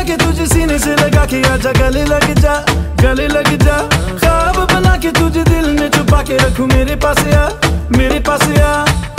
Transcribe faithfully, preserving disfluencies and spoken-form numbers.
बना के तुझे सीने से लगा के आजा गले लग जा, गले लग जा। ख्वाब बना के तुझे दिल में छुपा के रखूं, मेरे पास आ, मेरे पास आ।